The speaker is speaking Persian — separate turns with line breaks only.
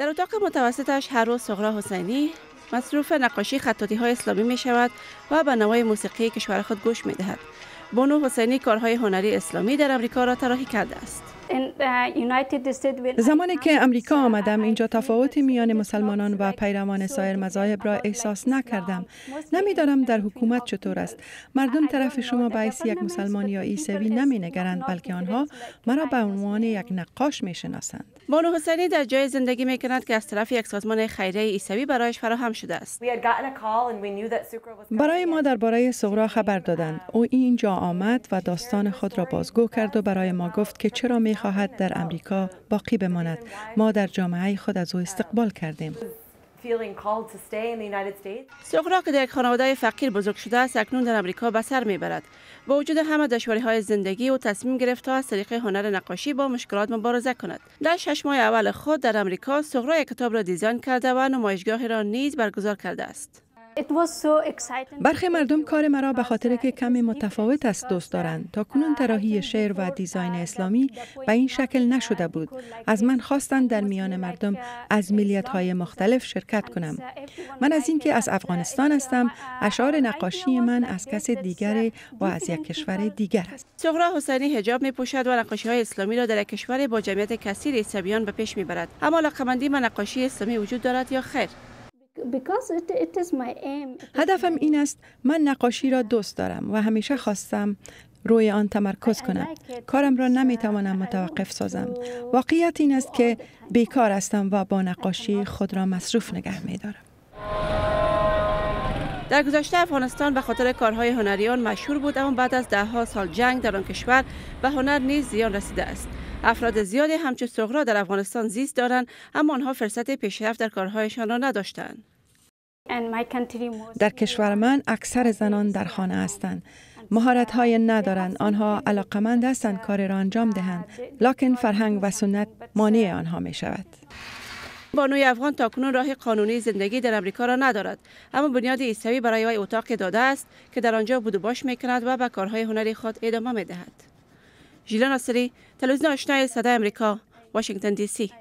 در اتاق متوسطش هر روز سغرا حسینی مصروف نقاشی خطاطی‌های اسلامی می شود و به نوای موسیقی کشور خود گوش می دهد. بانو حسینی کارهای هنری اسلامی در امریکا را طراحی کرده است.
زمانی که امریکا آمدم اینجا تفاوتی میان مسلمانان و پیروان سایر مذاهب را احساس نکردم. نمیدانم در حکومت چطور است. مردم طرف شما به حیث یک مسلمان یا عیسوی نمینگرند، بلکه آنها مرا به عنوان یک نقاش میشناسند.
بانو حسینی در جای زندگی میکند که از طرف یک سازمان خیریه عیسوی برایش فراهم شده است.
برای ما درباره سغرا خبر دادند. او اینجا آمد و داستان خود را بازگو کرد و برای ما گفت که چرا می‌خواهد در امریکا باقی بماند. ما در جامعه خود از او استقبال کردیم.
سغرا که در یک خانواده فقیر بزرگ شده است، اکنون در امریکا به سر میبرد. با وجود همه دشواری‌های زندگی او تصمیم گرفت تا از طریق هنر نقاشی با مشکلات مبارزه کند. در 6 ماه اول خود در امریکا سغرا یک کتاب را دیزاین کرده و نمایشگاهی را نیز برگزار کرده است.
برخی مردم کار مرا به خاطر که کمی متفاوت است دوست دارند. تا کنون طراحی شعر و دیزاین اسلامی به این شکل نشده بود. از من خواستند در میان مردم از ملیت‌های مختلف شرکت کنم. من از اینکه از افغانستان هستم، اشعار نقاشی من از کس دیگری و از یک کشور دیگر است.
سغرا حسینی حجاب می‌پوشد و نقاشی‌های اسلامی را در یک کشور با جمعیت کثیر عیسویان به پیش می‌برد. اما علاقه‌مندی به نقاشی اسلامی وجود دارد یا خیر؟
هدفم این است من نقاشی را دوست دارم و همیشه خواستم روی آن تمرکز کنم. کارم را نمیتوانم متوقف سازم. واقعیت این است که بیکار هستم و با نقاشی خود را مصروف نگه می‌دارم.
در گذشته افغانستان به خاطر کارهای هنریان مشهور بود، اما بعد از ده‌ها سال جنگ در آن کشور به هنر نیز زیان رسیده است. افراد زیادی همچون سغرا در افغانستان زیست دارند، اما آنها فرصت پیشرفت در کارهایشان را نداشتند.
در کشور من اکثر زنان در خانه هستند. مهارت‌های ندارند. آنها علاقمند هستند کار را انجام دهند، لکن فرهنگ و سنت مانع آنها می شود.
بانوی افغان تاکنون راه قانونی زندگی در امریکا را ندارد، اما بنیاد عیسوی برای وی اتاق داده است که در آنجا بود و باش می‌کند و به کارهای هنری خود ادامه می‌دهد. ژیلا ناصری، تلویزیون آشنای صدای امریکا، واشنگتن دی سی.